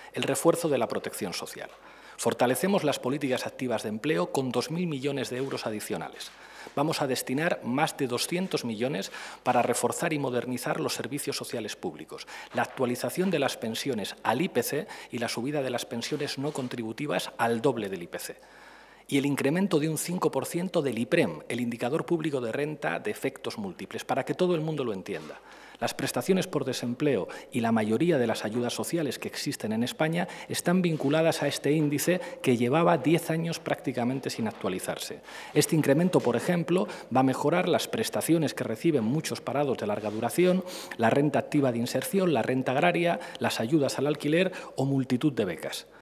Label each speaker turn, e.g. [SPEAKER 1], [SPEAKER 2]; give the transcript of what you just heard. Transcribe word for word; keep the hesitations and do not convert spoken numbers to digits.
[SPEAKER 1] El refuerzo de la protección social. Fortalecemos las políticas activas de empleo con dos mil millones de euros adicionales. Vamos a destinar más de doscientos millones para reforzar y modernizar los servicios sociales públicos, la actualización de las pensiones al I P C y la subida de las pensiones no contributivas al doble del I P C. Y el incremento de un cinco por ciento del IPREM, el indicador público de renta de efectos múltiples, para que todo el mundo lo entienda. Las prestaciones por desempleo y la mayoría de las ayudas sociales que existen en España están vinculadas a este índice que llevaba diez años prácticamente sin actualizarse. Este incremento, por ejemplo, va a mejorar las prestaciones que reciben muchos parados de larga duración, la renta activa de inserción, la renta agraria, las ayudas al alquiler o multitud de becas.